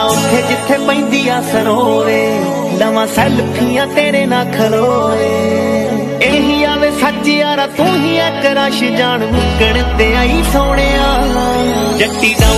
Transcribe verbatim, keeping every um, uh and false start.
ਉੱਥੇ ਜਿੱਥੇ ਪੈਂਦੀ ਆ ਸਰੋਵੇ ਲਵਾਂ ਸੈਲਫੀਆਂ ਤੇਰੇ ਨਾਲ ਖਲੋਏ ਇਹੀ ਆਵੇ ਸੱਚ ਯਾਰਾ ਤੂੰ ਹੀ ਇੱਕ ਰਸ਼ ਜਾਣ ਮੁੱਕਣ ਤੇ ਆਈ ਸੋਹਣਿਆ ਜੱਟੀ ਦਾ